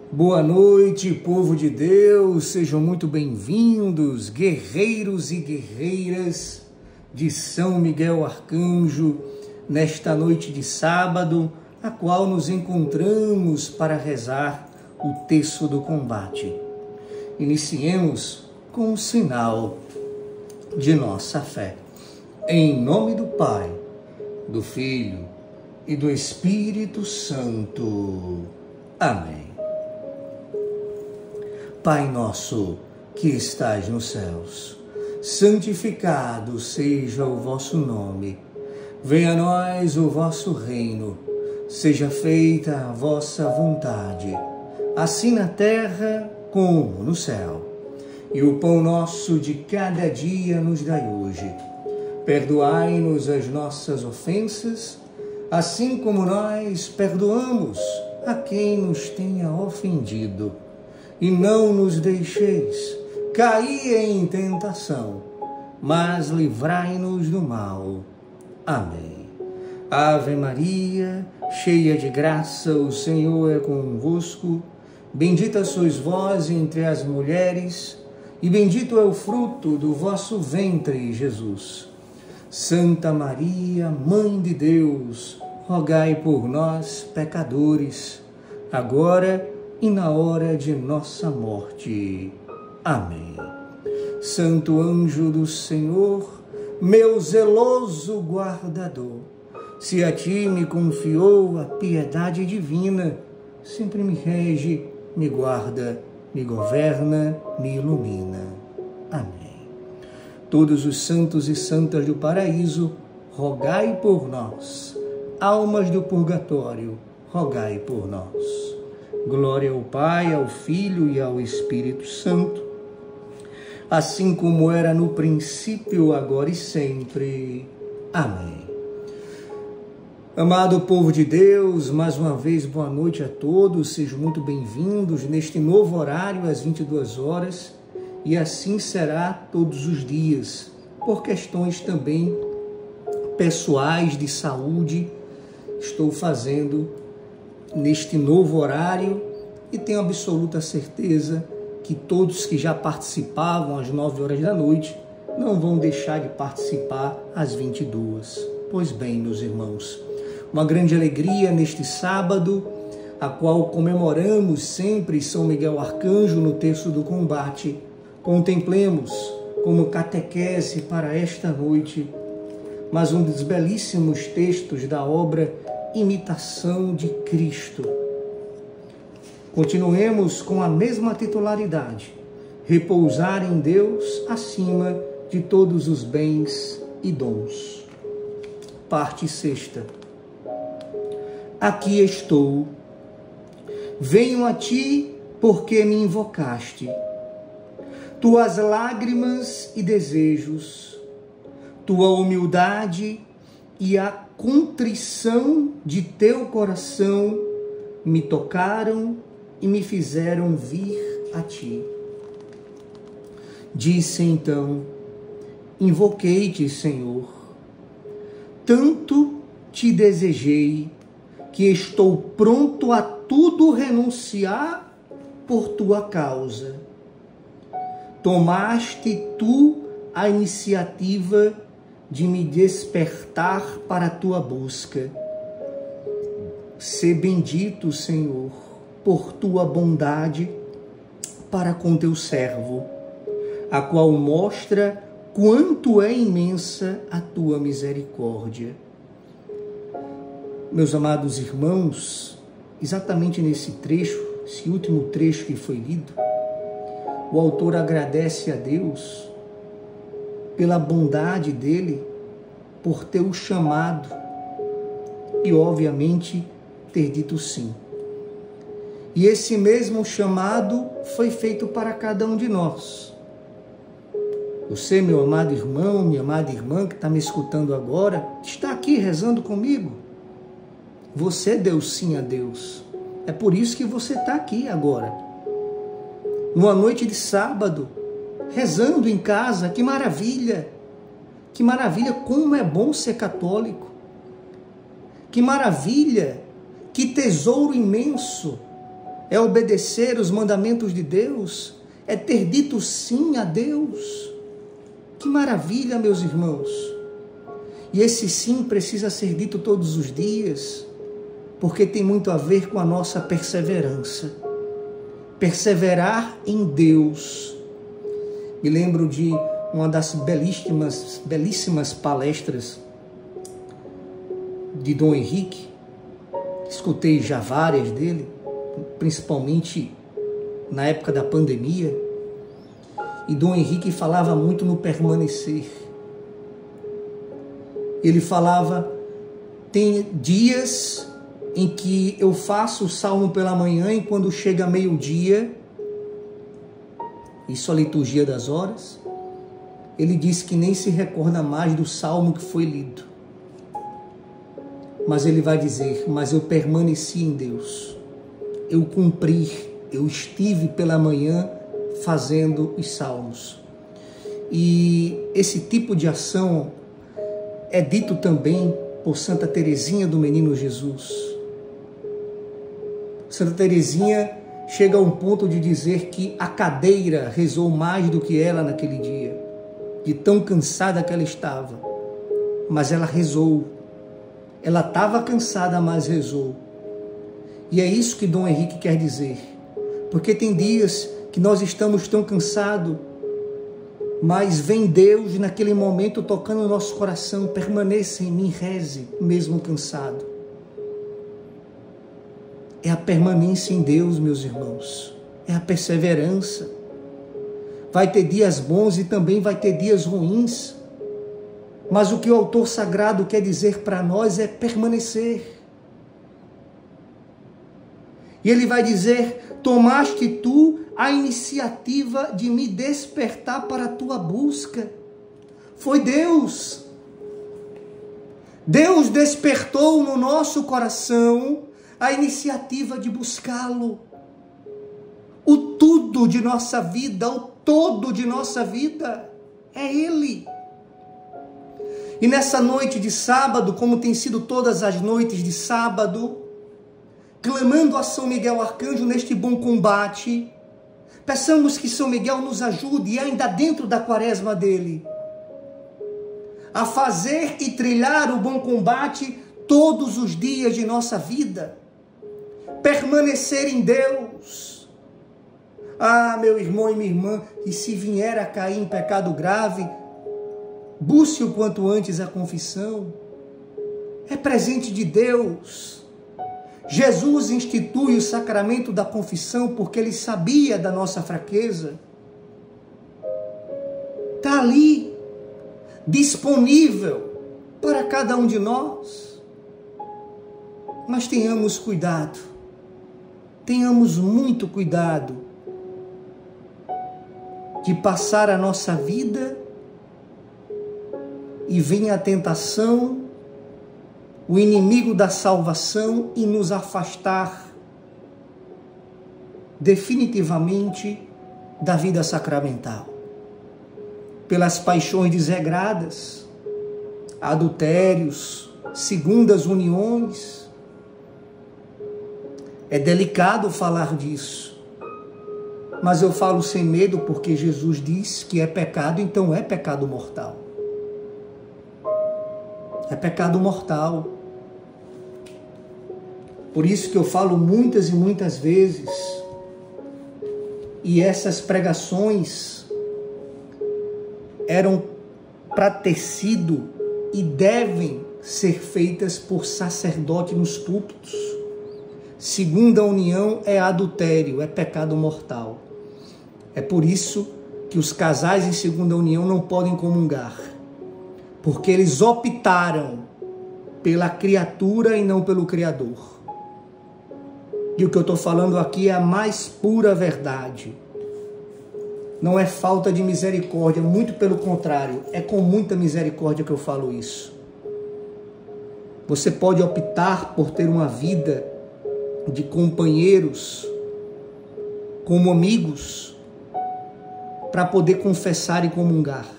Boa noite, povo de Deus, sejam muito bem-vindos, guerreiros e guerreiras de São Miguel Arcanjo, nesta noite de sábado, a qual nos encontramos para rezar o terço do combate. Iniciemos com o sinal de nossa fé. Em nome do Pai, do Filho e do Espírito Santo. Amém. Pai nosso, que estais nos céus, santificado seja o vosso nome. Venha a nós o vosso reino. Seja feita a vossa vontade, assim na terra como no céu. E o pão nosso de cada dia nos dai hoje. Perdoai-nos as nossas ofensas, assim como nós perdoamos a quem nos tenha ofendido. E não nos deixeis cair em tentação, mas livrai-nos do mal. Amém. Ave Maria, cheia de graça, o Senhor é convosco. Bendita sois vós entre as mulheres, e bendito é o fruto do vosso ventre, Jesus. Santa Maria, Mãe de Deus, rogai por nós, pecadores, agora e na hora de nossa morte. Amém. Santo anjo do Senhor, meu zeloso guardador, se a ti me confiou a piedade divina, sempre me rege, me guarda, me governa, me ilumina. Amém. Todos os santos e santas do paraíso, rogai por nós. Almas do purgatório, rogai por nós. Glória ao Pai, ao Filho e ao Espírito Santo, assim como era no princípio, agora e sempre. Amém. Amado povo de Deus, mais uma vez, boa noite a todos, sejam muito bem-vindos neste novo horário, às 22 horas, e assim será todos os dias, por questões também pessoais de saúde, estou fazendo neste novo horário e tenho absoluta certeza que todos que já participavam às 9 horas da noite não vão deixar de participar às 22. Pois bem, meus irmãos, uma grande alegria neste sábado, a qual comemoramos sempre São Miguel Arcanjo no terço do combate. Contemplemos como catequese para esta noite mais um dos belíssimos textos da obra Imitação de Cristo. Continuemos com a mesma titularidade: repousar em Deus acima de todos os bens e dons. Parte sexta. Aqui estou, venho a ti porque me invocaste. Tuas lágrimas e desejos, tua humildade e a contrição de teu coração me tocaram e me fizeram vir a ti. Disse então: invoquei-te, Senhor. Tanto te desejei que estou pronto a tudo renunciar por tua causa. Tomaste tu a iniciativa de me despertar para a tua busca. Sê bendito, Senhor, por tua bondade para com teu servo, a qual mostra quanto é imensa a tua misericórdia. Meus amados irmãos, exatamente nesse trecho, esse último trecho que foi lido, o autor agradece a Deus pela bondade dele, por ter o chamado e, obviamente, ter dito sim. E esse mesmo chamado foi feito para cada um de nós. Você, meu amado irmão, minha amada irmã que está me escutando agora, está aqui rezando comigo. Você deu sim a Deus. É por isso que você está aqui agora. Numa noite de sábado, rezando em casa. Que maravilha! Que maravilha, como é bom ser católico. Que maravilha, que tesouro imenso é obedecer os mandamentos de Deus, é ter dito sim a Deus. Que maravilha, meus irmãos! E esse sim precisa ser dito todos os dias, porque tem muito a ver com a nossa perseverança. Perseverar em Deus. Me lembro de uma das belíssimas palestras de Dom Henrique. Escutei já várias dele, principalmente na época da pandemia. E Dom Henrique falava muito no permanecer. Ele falava, tem dias em que eu faço o salmo pela manhã e quando chega meio-dia, isso é a liturgia das horas, ele diz que nem se recorda mais do salmo que foi lido. Mas ele vai dizer, mas eu permaneci em Deus, eu cumpri, eu estive pela manhã fazendo os salmos. E esse tipo de ação é dito também por Santa Teresinha do Menino Jesus. Santa Teresinha chega a um ponto de dizer que a cadeira rezou mais do que ela naquele dia, de tão cansada que ela estava. Mas ela rezou. Ela estava cansada, mas rezou. E é isso que Dom Henrique quer dizer. Porque tem dias que nós estamos tão cansados, mas vem Deus naquele momento tocando o nosso coração, permaneça em mim, reze, mesmo cansado. É a permanência em Deus, meus irmãos, é a perseverança. Vai ter dias bons e também vai ter dias ruins, mas o que o autor sagrado quer dizer para nós é permanecer. E ele vai dizer, tomaste tu a iniciativa de me despertar para a tua busca. Foi Deus. Deus despertou no nosso coração a iniciativa de buscá-lo. O tudo de nossa vida, o todo de nossa vida é Ele. E nessa noite de sábado, como tem sido todas as noites de sábado, clamando a São Miguel Arcanjo neste bom combate, peçamos que São Miguel nos ajude, ainda dentro da quaresma dele, a fazer e trilhar o bom combate todos os dias de nossa vida. Permanecer em Deus. Ah, meu irmão e minha irmã, e se vier a cair em pecado grave, busque o quanto antes a confissão. É presente de Deus. Jesus institui o sacramento da confissão porque Ele sabia da nossa fraqueza. Está ali, disponível para cada um de nós. Mas tenhamos cuidado, tenhamos muito cuidado de passar a nossa vida e venha a tentação, o inimigo da salvação, e nos afastar definitivamente da vida sacramental. Pelas paixões desregradas, adultérios, segundas uniões. É delicado falar disso, mas eu falo sem medo porque Jesus diz que é pecado, então é pecado mortal. É pecado mortal. Por isso que eu falo muitas e muitas vezes, e essas pregações eram para ter sido e devem ser feitas por sacerdote nos púlpitos. Segunda união é adultério, é pecado mortal. É por isso que os casais em segunda união não podem comungar, porque eles optaram pela criatura e não pelo Criador. E o que eu estou falando aqui é a mais pura verdade. Não é falta de misericórdia, muito pelo contrário, é com muita misericórdia que eu falo isso. Você pode optar por ter uma vida de companheiros, como amigos, para poder confessar e comungar.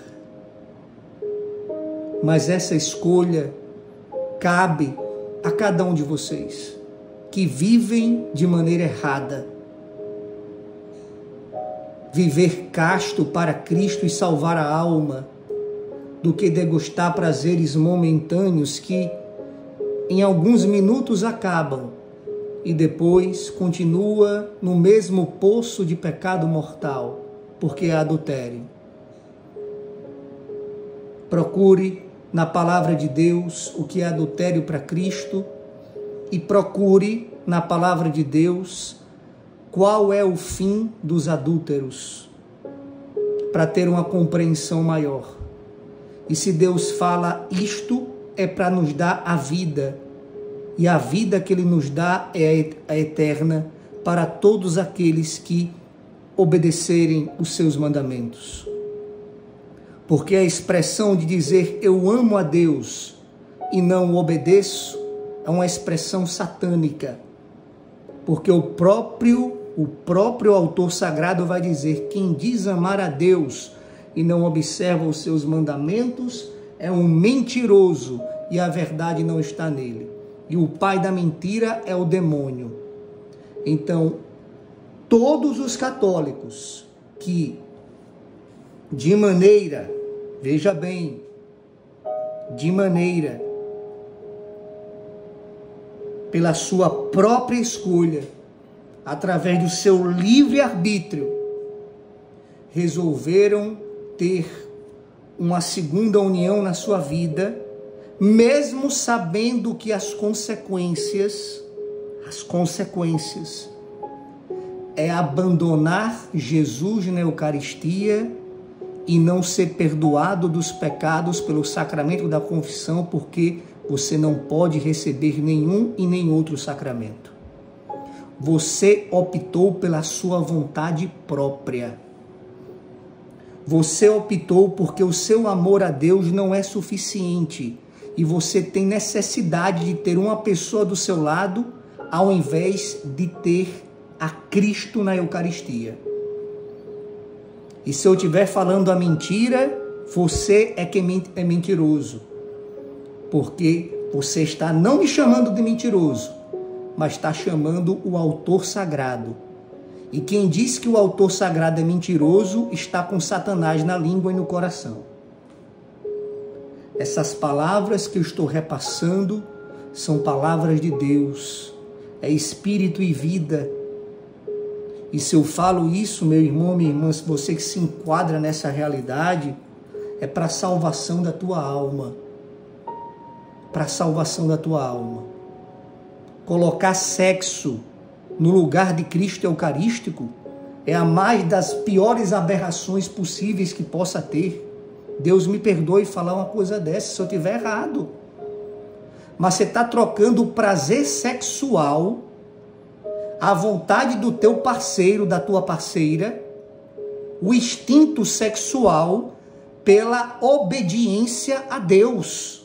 Mas essa escolha cabe a cada um de vocês que vivem de maneira errada, viver casto para Cristo e salvar a alma, do que degustar prazeres momentâneos que em alguns minutos acabam e depois continua no mesmo poço de pecado mortal, porque é adultério. Procure na palavra de Deus o que é adultério para Cristo e procure na palavra de Deus qual é o fim dos adúlteros, para ter uma compreensão maior. E se Deus fala isto, é para nos dar a vida, e a vida que Ele nos dá é a eterna para todos aqueles que obedecerem os seus mandamentos. Porque a expressão de dizer eu amo a Deus e não o obedeço é uma expressão satânica, porque o próprio autor sagrado vai dizer: quem diz amar a Deus e não observa os seus mandamentos é um mentiroso e a verdade não está nele. E o pai da mentira é o demônio. Então, todos os católicos que de maneira, veja bem, de maneira, pela sua própria escolha, através do seu livre-arbítrio, resolveram ter uma segunda união na sua vida, mesmo sabendo que as consequências é abandonar Jesus na Eucaristia e não ser perdoado dos pecados pelo sacramento da confissão, porque você não pode receber nenhum e nem outro sacramento. Você optou pela sua vontade própria. Você optou porque o seu amor a Deus não é suficiente e você tem necessidade de ter uma pessoa do seu lado ao invés de ter a Cristo na Eucaristia. E se eu estiver falando a mentira, você é quem é mentiroso, porque você está não me chamando de mentiroso, mas está chamando o autor sagrado. E quem diz que o autor sagrado é mentiroso está com Satanás na língua e no coração. Essas palavras que eu estou repassando são palavras de Deus, é espírito e vida. E se eu falo isso, meu irmão, minha irmã, se você que se enquadra nessa realidade, é para a salvação da tua alma. Para a salvação da tua alma. Colocar sexo no lugar de Cristo Eucarístico é a mais das piores aberrações possíveis que possa ter. Deus me perdoe falar uma coisa dessa se eu estiver errado. Mas você está trocando o prazer sexual, a vontade do teu parceiro, da tua parceira, o instinto sexual, pela obediência a Deus.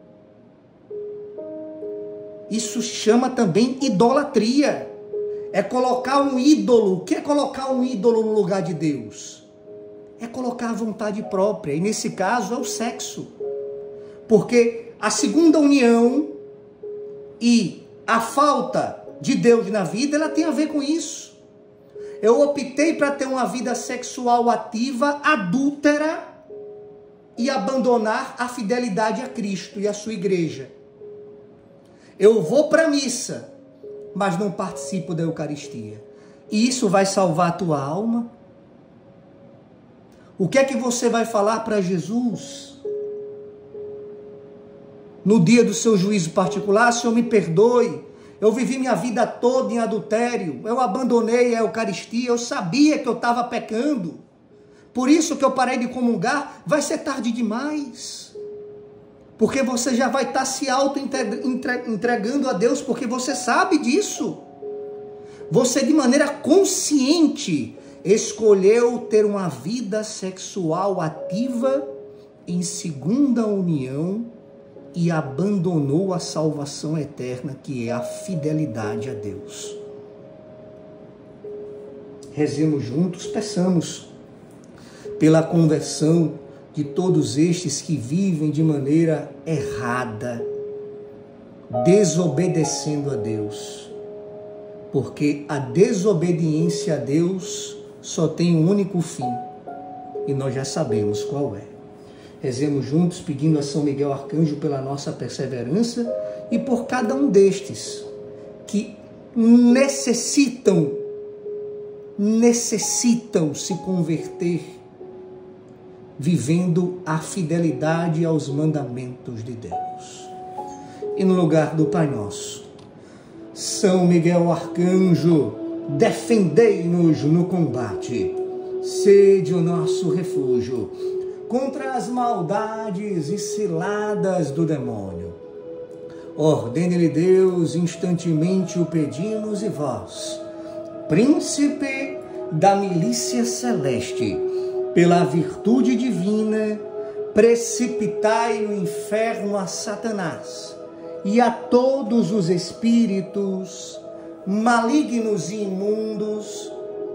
Isso chama também idolatria. É colocar um ídolo. O que é colocar um ídolo no lugar de Deus? É colocar a vontade própria. E nesse caso é o sexo. Porque a segunda união e a falta de Deus na vida, ela tem a ver com isso. Eu optei para ter uma vida sexual ativa, adúltera, e abandonar a fidelidade a Cristo e a sua igreja. Eu vou para a missa, mas não participo da Eucaristia. E isso vai salvar a tua alma? O que é que você vai falar para Jesus? No dia do seu juízo particular: Senhor, me perdoe, eu vivi minha vida toda em adultério, eu abandonei a Eucaristia, eu sabia que eu estava pecando, por isso que eu parei de comungar. Vai ser tarde demais, porque você já vai estar se auto-entregando a Deus, porque você sabe disso. Você, de maneira consciente, escolheu ter uma vida sexual ativa em segunda união e abandonou a salvação eterna, que é a fidelidade a Deus. Rezemos juntos, peçamos pela conversão de todos estes que vivem de maneira errada, desobedecendo a Deus. Porque a desobediência a Deus só tem um único fim, e nós já sabemos qual é. Rezemos juntos pedindo a São Miguel Arcanjo pela nossa perseverança e por cada um destes que necessitam se converter, vivendo a fidelidade aos mandamentos de Deus. E no lugar do Pai Nosso, São Miguel Arcanjo, defendei-nos no combate, sede o nosso refúgio contra as maldades e ciladas do demônio. Ordene-lhe Deus, instantemente o pedimos, e vós, príncipe da milícia celeste, pela virtude divina, precipitai no inferno a Satanás e a todos os espíritos malignos e imundos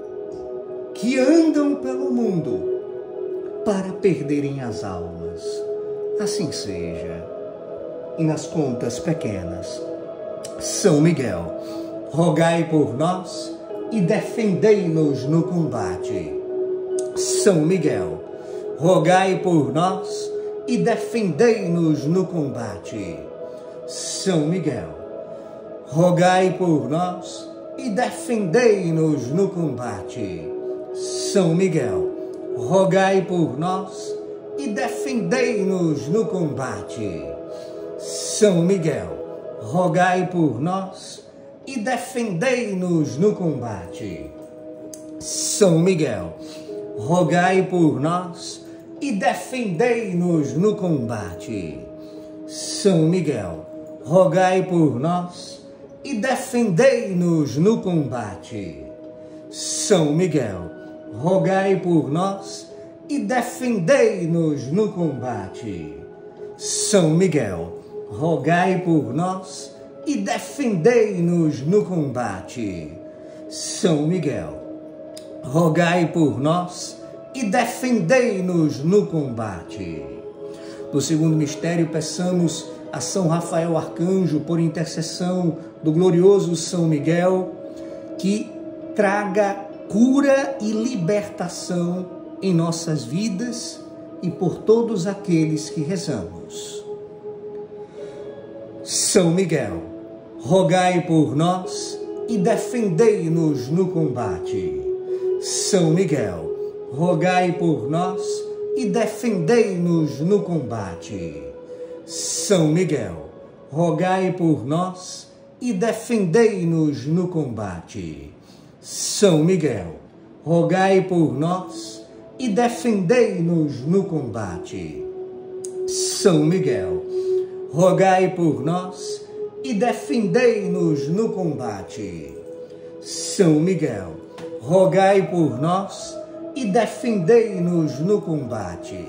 que andam pelo mundo para perderem as almas. Assim seja. E nas contas pequenas, São Miguel, rogai por nós e defendei-nos no combate. São Miguel, rogai por nós e defendei-nos no combate. São Miguel, rogai por nós e defendei-nos no combate. São Miguel, rogai por nós e defendei-nos no combate. São Miguel, rogai por nós e defendei-nos no combate. São Miguel, rogai por nós e defendei-nos no combate. São Miguel, rogai por nós e defendei-nos no combate. São Miguel, rogai por nós e defendei-nos no combate. São Miguel, rogai por nós e defendei-nos no combate. São Miguel, rogai por nós e defendei-nos no combate. No segundo mistério, peçamos a São Rafael Arcanjo, por intercessão do glorioso São Miguel, que traga cura e libertação em nossas vidas e por todos aqueles que rezamos. São Miguel, rogai por nós e defendei-nos no combate. São Miguel, rogai por nós e defendei-nos no combate. São Miguel, rogai por nós e defendei-nos no combate. São Miguel, rogai por nós e defendei-nos no combate. São Miguel, rogai por nós e defendei-nos no combate. São Miguel, rogai por nós e defendei-nos no combate.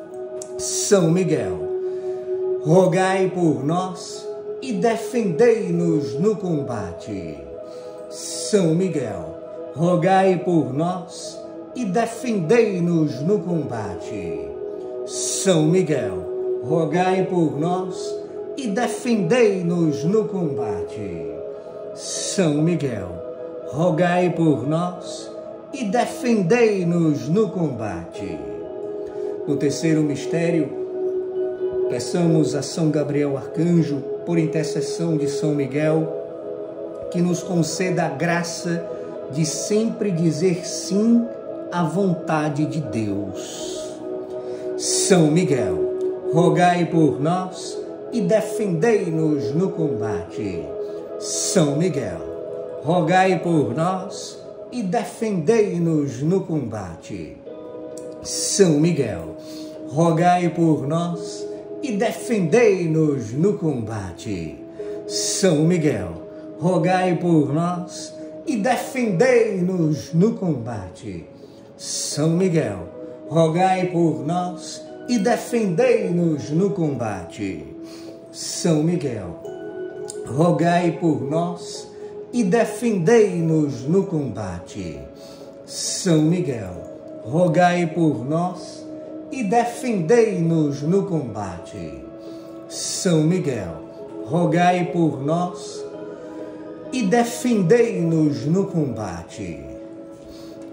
São Miguel, rogai por nós e defendei-nos no combate. São Miguel, rogai por nós e defendei-nos no combate. São Miguel, rogai por nós e defendei-nos no combate. São Miguel, rogai por nós e defendei-nos no combate. No terceiro mistério, peçamos a São Gabriel Arcanjo, por intercessão de São Miguel, que nos conceda a graça de sempre dizer sim à vontade de Deus. São Miguel, rogai por nós e defendei-nos no combate. São Miguel, rogai por nós e defendei-nos no combate. São Miguel, rogai por nós e defendei-nos no combate. São Miguel, rogai por nós e defendei-nos no combate. São Miguel, rogai por nós e defendei-nos no combate. São Miguel, rogai por nós e defendei-nos no combate. São Miguel, rogai por nós e defendei-nos no combate. São Miguel, rogai por nós e defendei-nos no combate.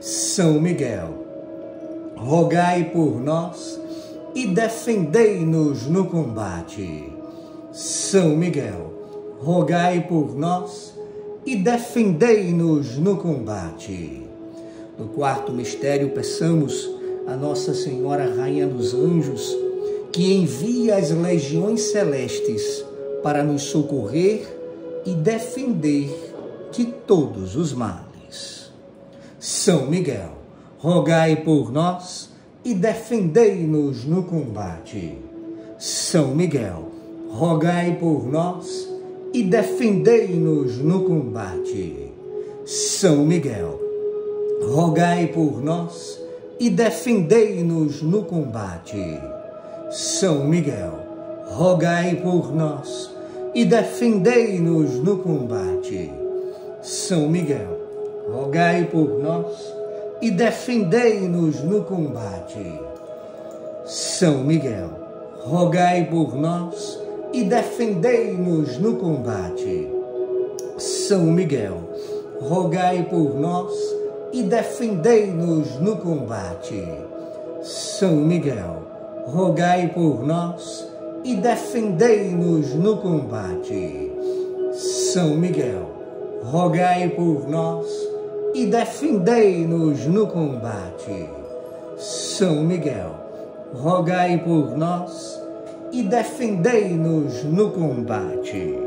São Miguel, rogai por nós e defendei-nos no combate. São Miguel, rogai por nós e defendei-nos no combate. No quarto mistério, peçamos a Nossa Senhora Rainha dos Anjos que envie as legiões celestes para nos socorrer e defender de todos os males. São Miguel, rogai por nós e defendei-nos no combate. São Miguel, rogai por nós e defendei-nos no combate. São Miguel, rogai por nós e defendei-nos no combate. São Miguel, rogai por nós e defendei-nos no combate. São Miguel, rogai por nós e defendei-nos no combate. São Miguel, rogai por nós e defendei-nos no combate. São Miguel, rogai por nós e defendei-nos no combate. São Miguel, rogai por nós e defendei-nos no combate. São Miguel, rogai por nós e defendei-nos no combate. São Miguel, rogai por nós e defendei-nos no combate.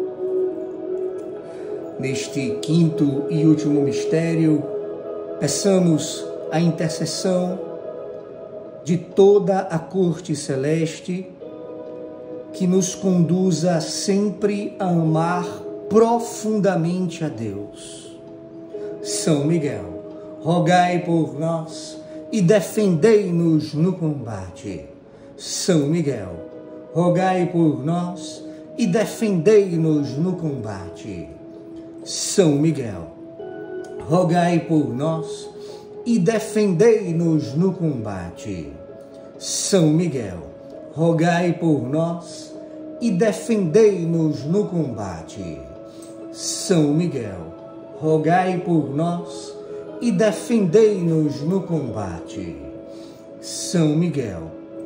Neste quinto e último mistério, peçamos a intercessão de toda a corte celeste que nos conduza sempre a amar profundamente a Deus. São Miguel, rogai por nós e defendei-nos no combate. São Miguel, rogai por nós e defendei-nos no combate. São Miguel, rogai por nós e defendei-nos no combate. São Miguel, rogai por nós e defendei-nos no combate. São Miguel, rogai por nós e defendei-nos no combate. São Miguel,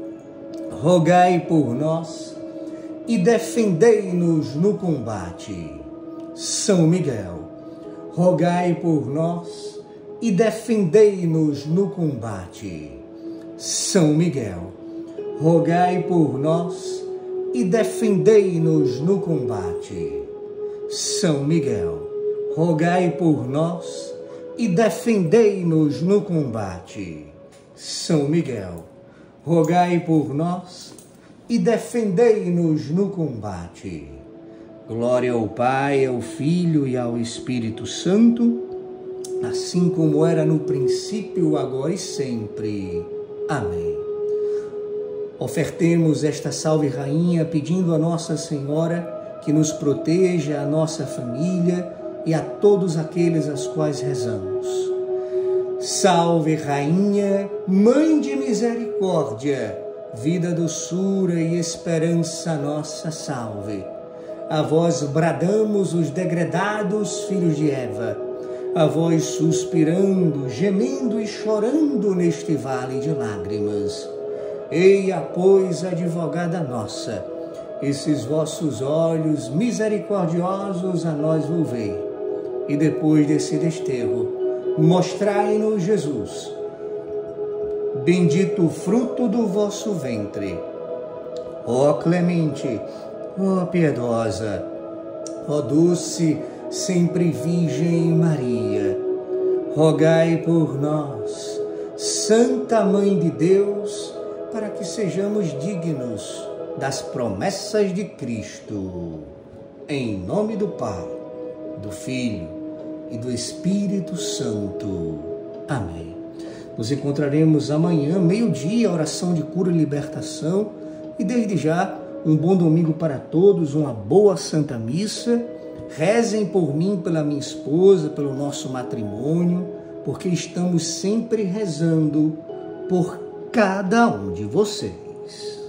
rogai por nós e defendei-nos no combate. São Miguel, rogai por nós e defendei-nos no combate. São Miguel, rogai por nós e defendei-nos no combate. São Miguel, rogai por nós e defendei-nos no combate. São Miguel, rogai por nós e defendei-nos no combate. Glória ao Pai, ao Filho e ao Espírito Santo, assim como era no princípio, agora e sempre. Amém. Ofertemos esta Salve Rainha pedindo a Nossa Senhora que nos proteja, a nossa família e a todos aqueles aos quais rezamos. Salve Rainha, Mãe de Misericórdia, vida, doçura e esperança nossa, salve. A vós bradamos os degredados filhos de Eva, a vós suspirando, gemendo e chorando neste vale de lágrimas. Eia, pois, advogada nossa, esses vossos olhos misericordiosos a nós volvei, e depois desse desterro, mostrai-nos Jesus. Bendito o fruto do vosso ventre. Ó clemente, ó piedosa, ó doce, sempre Virgem Maria, rogai por nós, Santa Mãe de Deus, para que sejamos dignos das promessas de Cristo. Em nome do Pai, do Filho e do Espírito Santo. Amém. Nos encontraremos amanhã, meio-dia, oração de cura e libertação. E desde já, um bom domingo para todos, uma boa Santa Missa. Rezem por mim, pela minha esposa, pelo nosso matrimônio, porque estamos sempre rezando por cada um de vocês.